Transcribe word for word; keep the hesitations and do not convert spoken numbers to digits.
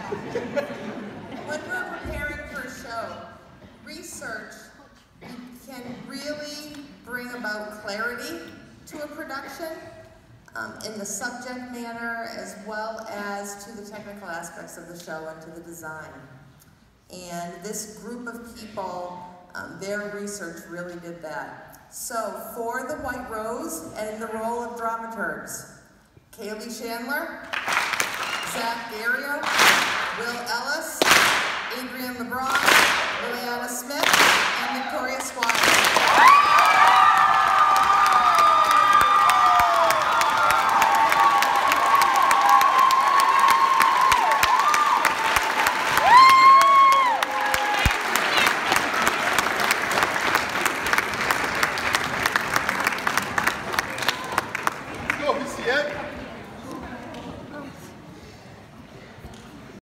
When we're preparing for a show, research can really bring about clarity to a production um, in the subject matter as well as to the technical aspects of the show and to the design. And this group of people, um, their research really did that. So for the White Rose and in the role of dramaturgs, Kaylee Chandler, Zach Dario, Will Ellis, Adrienne LeBron, Liliana Smith, and Victoria Squire.